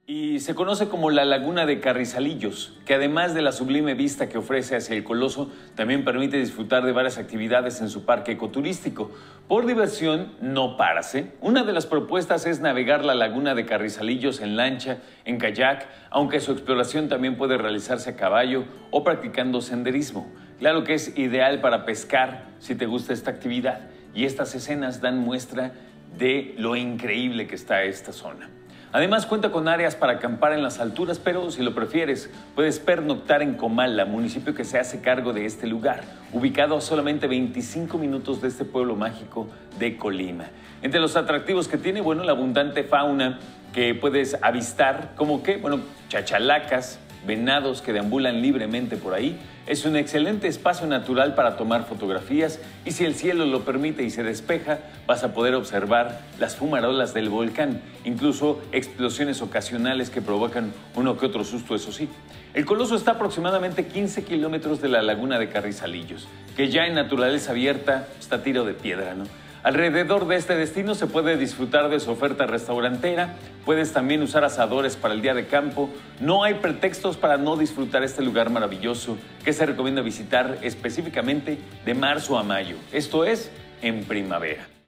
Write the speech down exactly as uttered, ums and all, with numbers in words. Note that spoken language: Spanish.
Y se conoce como la Laguna de Carrizalillos, que además de la sublime vista que ofrece hacia el Coloso, también permite disfrutar de varias actividades en su parque ecoturístico. Por diversión, no paras, ¿eh? Una de las propuestas es navegar la Laguna de Carrizalillos en lancha, en kayak, aunque su exploración también puede realizarse a caballo o practicando senderismo. Claro que es ideal para pescar si te gusta esta actividad, y estas escenas dan muestra de lo increíble que está esta zona. Además, cuenta con áreas para acampar en las alturas, pero si lo prefieres, puedes pernoctar en Comala, municipio que se hace cargo de este lugar, ubicado a solamente veinticinco minutos de este pueblo mágico de Colima. Entre los atractivos que tiene, bueno, la abundante fauna que puedes avistar, como que, bueno, chachalacas, venados que deambulan libremente por ahí. Es un excelente espacio natural para tomar fotografías y si el cielo lo permite y se despeja, vas a poder observar las fumarolas del volcán, incluso explosiones ocasionales que provocan uno que otro susto, eso sí. El Coloso está a aproximadamente quince kilómetros de la Laguna de Carrizalillos, que ya en naturaleza abierta está a tiro de piedra, ¿no? Alrededor de este destino se puede disfrutar de su oferta restaurantera, puedes también usar asadores para el día de campo. No hay pretextos para no disfrutar este lugar maravilloso que se recomienda visitar específicamente de marzo a mayo, esto es, en primavera.